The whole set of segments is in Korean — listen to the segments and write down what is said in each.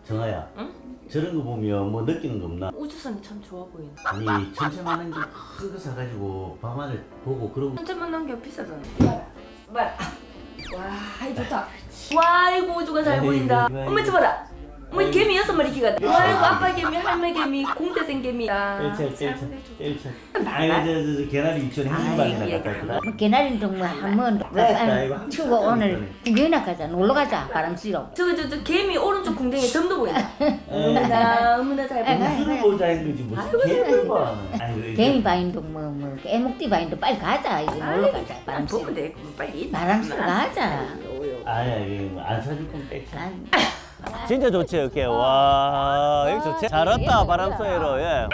정아야. 응? 저런 거 보면 뭐 느끼는 거 없나? 우주선이 참 좋아 보인다. 아니 천체만한 좀 큰 거 사가지고 밤하늘 보고 그러고. 천체만한 게 비싸잖아. 봐라. 와, 이 좋다. 와, 이거 우주가 잘 보인다. 엄마 저봐라. 어머, 개미 6마리 키가. 와, 이거 아빠 개미, 할매 개미, 공대생 개미다. 일차. 아이고 저 개나리 유치원 행진반이나 갔다 왔더라. 뭐 개나리 동무 한번 치우고 오늘 구경이나 가자. 놀러 가자. 바람 쐬러. 저 개미 오른쪽 궁뎅이에 점도 보인다. 어머나 잘 보인다. 무슨 보자 했는지 무슨 개를 봐. 개미 바인도 뭐 애목띠 바인도 빨리 가자. 이제 놀러 가자. 바람 쐬러. 보면 돼. 그럼 빨리. 바람 쐬러 가자. 아니 안 사줄 건 뺏자. 진짜 좋지 여기. 와 여기 좋지. 잘 왔다 바람 쐬러. 예.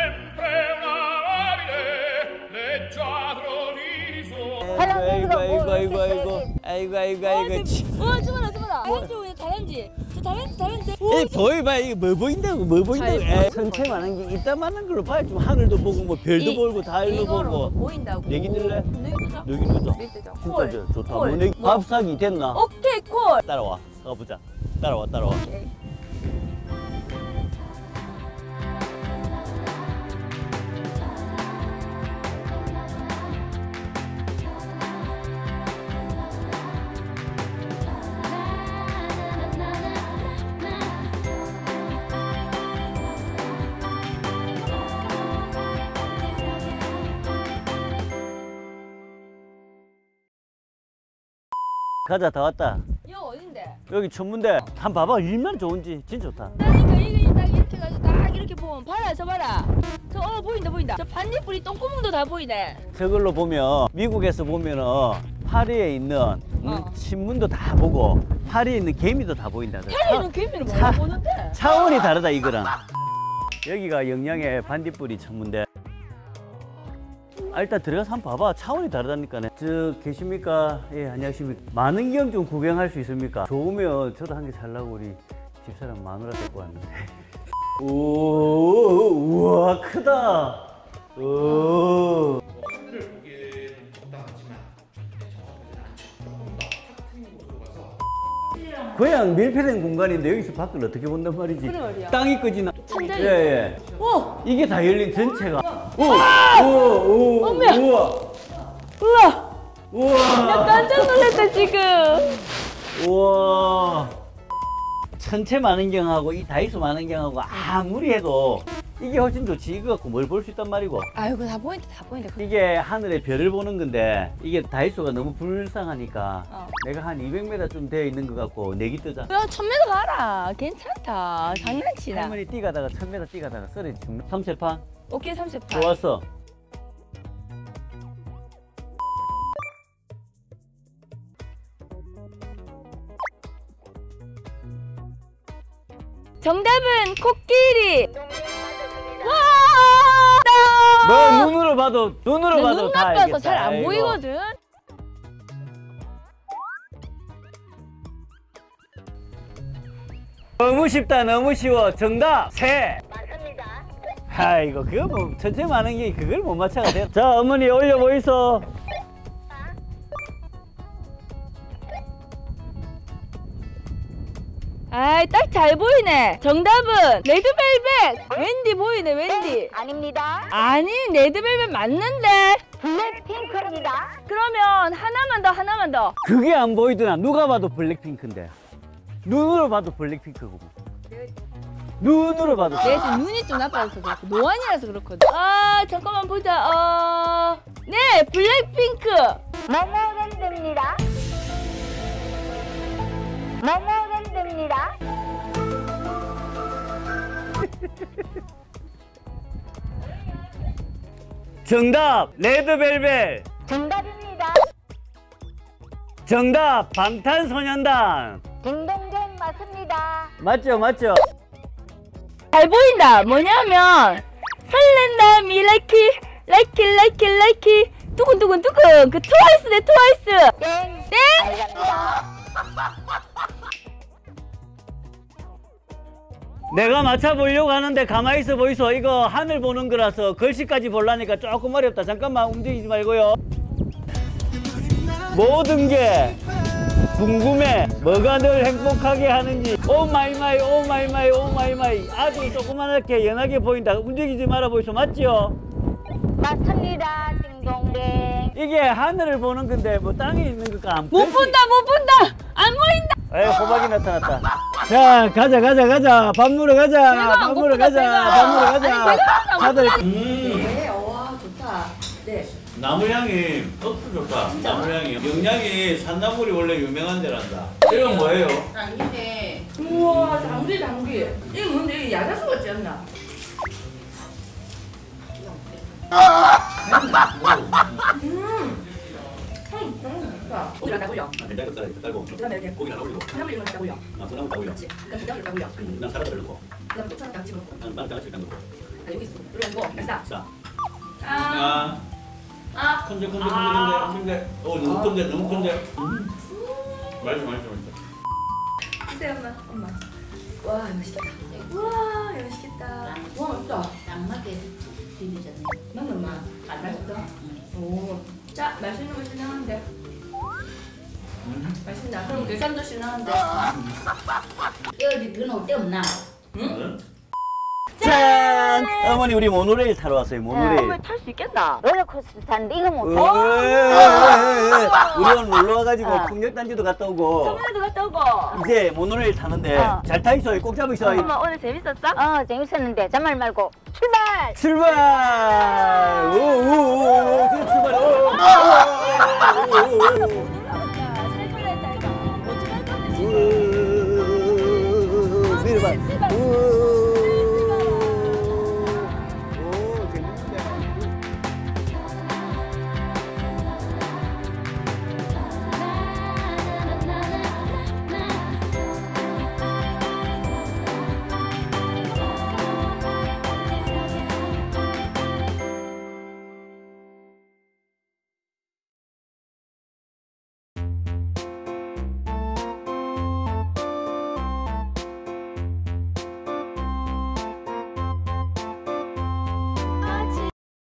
아이고. 저봐라. 알죠? 다람쥐. 저 다람쥐. 보이봐 이게 뭐 보인다고. 천체만한 게 이따만한 걸로 봐야 좀 하늘도 보고 뭐 별도 보고 달도 보고. 보인다고. 내기 들래? 내기 뜨자. 콜. 진짜 좋다. 콜. 뭐 내기 밥 사기 됐나? 오케이 콜. 따라와. 가보자. 따라와. 오케이. 가자 다 왔다. 이거 어딘데? 여기 천문대. 한 봐봐 얼마나 좋은지. 진짜 좋다. 그러니까 이거 딱 이렇게 가지고 딱 이렇게 보면 봐라 저 봐라. 저 보인다. 저 반딧불이 똥구멍도 다 보이네. 저걸로 보면 미국에서 보면은 파리에 있는 신문도 다 보고 파리에 있는 개미도 다 보인다. 파리는 개미는 못 보는데. 차원이 다르다 이거랑. 여기가 영양의 반딧불이 천문대. 일단 들어가서 한번 봐봐. 차원이 다르다니까네. 저 계십니까? 예, 안녕하십니까. 만원경 좀 구경할 수 있습니까? 좋으면 저도 한 개 살라고 우리 집사람 마누라 데리고 왔는데. 우와 크다. 오. 하늘을 보기에는 적당하지만 정확하지는 않죠. 조금 더탁 트인 곳으로 가서 그냥 밀폐된 공간인데 여기서 밖을 어떻게 본단 말이지? 그래 말이야. 땅이 꺼지나? 천장이. 예. 오! 이게 다 열린 전체가. 어머야. 우와! 나 깜짝 놀랐다 지금. 우와. 천체 만원경하고 이 다이소 만원경하고 아무리 해도 이게 훨씬 좋지. 이거 갖고 뭘 볼 수 있단 말이고. 아이고 다 보인다. 이게 하늘의 별을 보는 건데 이게 다이소가 너무 불쌍하니까 내가 한 200m쯤 되어 있는 것 같고 내기 뜨자. 야 1000m 가라. 괜찮다. 장난치나. 할머니 뛰가다가 1000m 뛰가다가 쓰러지. 3세판? 오케이 30판. 좋았어. 정답은 코끼리. 와! 뭐 눈으로 봐도 눈 다 나빠서 알겠다. 잘 안 아이고. 보이거든. 너무 쉽다. 너무 쉬워. 정답 새. 맞습니다. 아이고 그거 뭐 천체 많은 게 그걸 못 맞춰가 돼. 자 어머니 올려 보이소. 아이 딱 잘 보이네. 정답은 레드벨벳. 웬디 보이네 웬디. 아닙니다. 아니 레드벨벳 맞는데. 블랙핑크입니다. 그러면 하나만 더. 그게 안 보이더나. 누가 봐도 블랙핑크인데. 눈으로 봐도 블랙핑크고. 눈으로 봐도. 내 지금 눈이 좀 나빠서 그렇고 노안이라서 그렇거든. 아 잠깐만 보자. 네 블랙핑크. 모모랜드입니다. 모모랜드입니다. 정답 레드벨벳. 정답입니다. 정답 방탄소년단. 딩동댕 맞습니다. 맞죠? 잘 보인다. 뭐냐면 설렌다 미라키 라이키 두근두근 그 트와이스네 트와이스. 땡. 땡? 알갑니다. 내가 맞춰보려고 하는데 가만히 있어 보이소. 이거 하늘 보는 거라서 글씨까지 보려니까 조금 어렵다. 잠깐만 움직이지 말고요. 모든 게 궁금해. 뭐가 널 행복하게 하는지. 오 마이 마이 오 마이 마이 오 마이 마이. 아주 조그맣게 연하게 보인다. 움직이지 말아 보이소. 맞지요? 맞습니다. 띵동댕. 이게 하늘을 보는 건데 뭐 땅에 있는 것과 안 못 본다 못 본다 안 보인다. 에이 호박이 나타났다. 자 가자 밥 먹으러 가자. 밥 먹으러 가자. 밥 먹으러 가자. 다들 네, 와 좋다. 네. 나무 향이 어프 좋다. 나무 향이 영양이 산나물이 원래 유명한 데란다. 이건 뭐예요? 당기네. 우와 당귀. 이게 뭔데 이게 야자수 같지 않나? 좋다. 고기랑 다 올려. 된장도 깔고 그다음에 이렇게 고기 하나 올리고 콩나물 이런 거다 올려. 소나무 다 올려. 그렇지. 그럼 기다려 다 올려. 그냥 사라다 넣고 그다음에 고추랑 같이 넣고. 마늘 장아찌 넣고 아 여기 있어. 그리고 싸. 싸. 아. 아. 큰데 너무 큰데 맛있어 주세요 엄마. 와 맛있겠다. 와 맛있겠다. 와 맛있다. 안 맞게 비비졌네. 맞나 엄마? 안 맛있다. 오. 자 맛있는 거 신나는데. 맛있나? 그럼 계산도 신나는데. 여기 그놈 때 없나? 응? 짠! 어머니 우리 모노레일 타러 왔어요. 모노레일. 탈 수 있겠나? 롤러코스터 타는데 이거 못 우리 오늘 놀러 와가지고 풍력단지도 갔다 오고 선물도 갔다 오고. 이제 모노레일 타는데 잘 타 있어요. 꼭 잡고 있어요. 엄마 오늘 재밌었어? 재밌었는데 잔말 말고 출발! 출발! 오오오 그래 출발! 오